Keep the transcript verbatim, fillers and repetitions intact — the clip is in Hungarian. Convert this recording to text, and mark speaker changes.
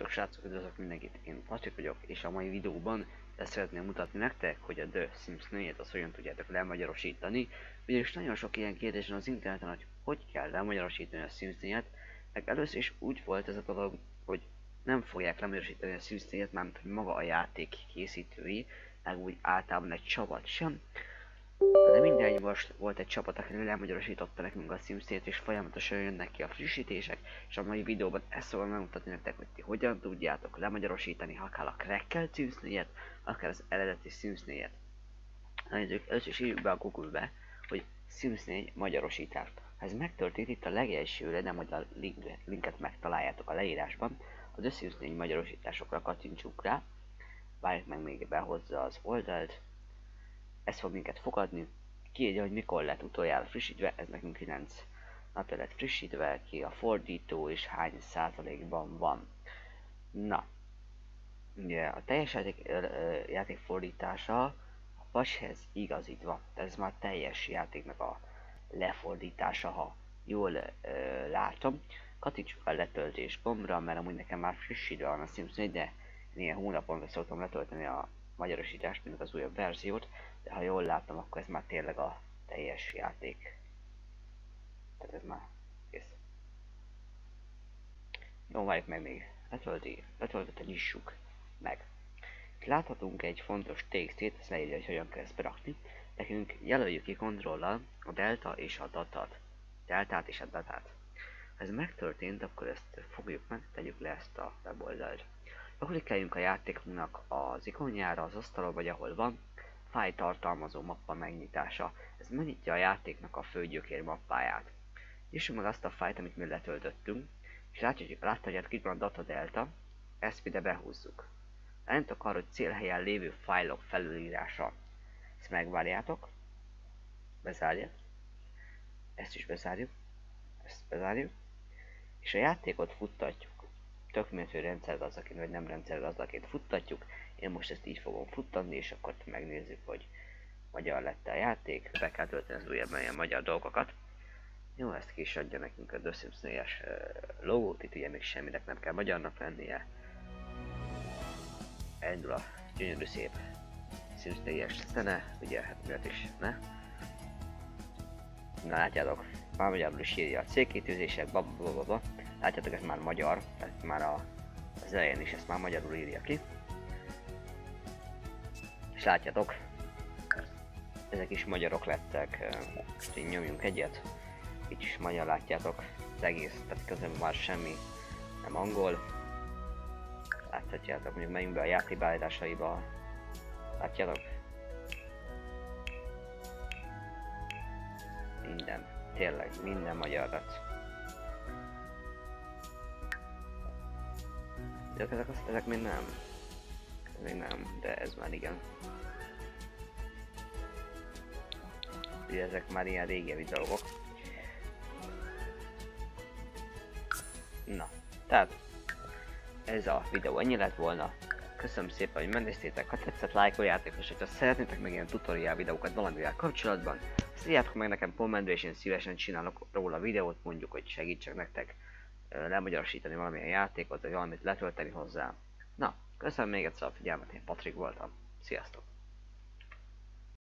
Speaker 1: Sziasztok srácok, üdvözlök mindenkit, én Patrik vagyok, és a mai videóban ezt szeretném mutatni nektek, hogy a The Sims négyet azt hogyan tudjátok lemagyarosítani. Ugyanis nagyon sok ilyen kérdés van az interneten, hogy hogy kell lemagyarosítani a Sims négyet, meg először is úgy volt ez a dolog, hogy nem fogják lemagyarosítani a Sims négyet, mármint hogy maga a játék készítői, meg úgy általában egy csapat sem. De mindegy, most volt egy csapat, aki lemagyarosította nekünk a Sims négyet, és folyamatosan jönnek ki a frissítések, és a mai videóban ezt fogom megmutatni nektek, hogy ti hogyan tudjátok lemagyarosítani akár a crackelt Sims négyet, akár az eredeti Sims négyet. Nézzük, először is írjuk be a Google-be, hogy Sims négy magyarosítás. Ha ez megtörtént, itt a legelsőre, de majd a linket megtaláljátok a leírásban, a The Sims négy magyarosításokra kattintsunk rá, várjuk meg még behozza az oldalt. Ez fog minket fogadni, kiírja, hogy mikor lett utoljára frissítve, ez nekünk kilenc napja lett frissítve, ki a fordító és hány százalékban van. Na, ugye a teljes játék, játék fordítása a pashez igazítva, ez már teljes játéknak a lefordítása, ha jól ö, látom. Kattintsuk a letöltés gombra, mert amúgy nekem már frissítve van a Sims négy, de ilyen hónaponra szoktam letölteni a magyarosítást, mint az újabb verziót, de ha jól látom, akkor ez már tényleg a teljes játék. Tehát ez már kész. Jó, várjuk meg még. Letölti, letöltete nyissuk meg. Itt láthatunk egy fontos textét, ezt leírja, hogy hogyan kell ezt berakni. Nekünk jelöljük ki kontrollal a delta és a datat. Deltát és a datát. Ha ez megtörtént, akkor ezt fogjuk meg, tegyük le ezt a weboldalt. Klikkeljünk a játékunknak az ikonjára, az asztalon, vagy ahol van, fájl tartalmazó mappa megnyitása. Ez megnyitja a játéknak a főgyökér mappáját. Nyissuk meg azt a fájlt, amit mi letöltöttünk, és láthatjuk, láthatjátok, itt van a data delta, ezt ide behúzzuk. Elmentek arra, hogy célhelyen lévő fájlok felülírása. Ezt megvárjátok, bezárja, ezt is bezárjuk, ezt bezárjuk, és a játékot futtatjuk. Tök mindegy, hogy rendszergazdaként vagy nem rendszergazdaként futtatjuk. Én most ezt így fogom futtatni, és akkor megnézzük, hogy magyar lett a játék. Be kell tölteni az újabb ilyen magyar dolgokat. Jó, ezt ki is adja nekünk a The Sims négyes logót, itt ugye még semminek nem kell magyarnak lennie. Elindul a gyönyörű szép Sims négyes szene, ugye hát miért is, ne? Na látjátok, már magyarul is írja a célkitűzések, bababababa. Látjátok, ez már magyar, tehát már a, az elején is ezt már magyarul írja ki. És látjátok, ezek is magyarok lettek, most így nyomjunk egyet. Itt is magyar, látjátok, az egész, tehát közben már semmi nem angol. Láthatjátok, mondjuk megyünk be a játék beállításaiba, látjátok. Minden, tényleg minden magyar lett. Ezek, ezek, ezek még nem. Ez még nem, de ez már igen. Ugye ezek már ilyen régebbi dolgok. Na, tehát ez a videó ennyi lett volna. Köszönöm szépen, hogy megnéztétek, ha tetszett, lájkoljátok, és ha szeretnétek meg ilyen tutorial videókat valamivel kapcsolatban, azt írjátok meg nekem kommentbe, és én szívesen csinálok róla videót, mondjuk, hogy segítsek nektek lemagyarosítani valamilyen játékot, vagy valamit letölteni hozzá. Na, köszönöm még egyszer a figyelmet, én Patrik voltam. Sziasztok!